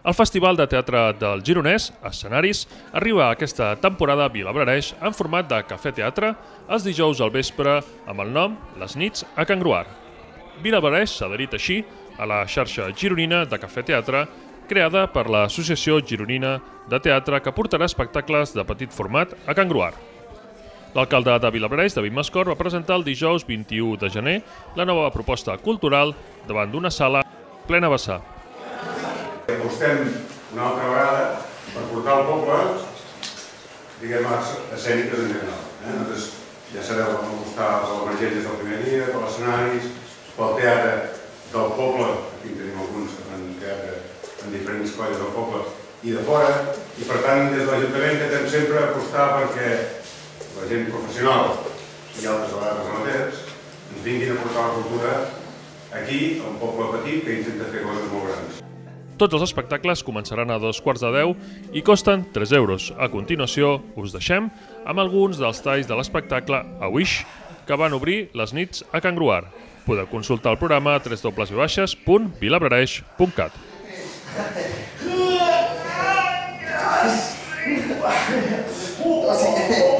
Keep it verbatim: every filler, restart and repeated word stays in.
El Festival de Teatre del Gironès, Escenaris, arriba aquesta temporada a Vilablareix en format de cafè-teatre els dijous al vespre amb el nom Les nits a Can Gruar. Vilablareix s'ha adherit així a la xarxa gironina de cafè-teatre creada per l'Associació Gironina de Teatre que portarà espectacles de petit format a Can Gruar. L'alcalde de Vilablareix, David Mascor, va presentar el dijous vint-i-u de gener la nova proposta cultural davant d'una sala plena vessar. Apostem una altra vegada per portar al poble, diguem, escèniques en general. Nosaltres ja sabeu que vam apostar per l'emergències del primer dia, per escenaris, pel teatre del poble, aquí en tenim alguns que fan teatre en diferents colles del poble i de fora, i per tant des de l'Ajuntament intentem sempre apostar perquè la gent professional i altres vegades amateurs ens vinguin a portar la cultura aquí, a un poble petit que intenta fer coses molt grans. Tots els espectacles començaran a dos quarts de deu i costen tres euros. A continuació, us deixem amb alguns dels talls de l'espectacle A Wish que van obrir les nits a Can Gruar. Podeu consultar el programa a w w w punt vilablareix punt cat. Oh,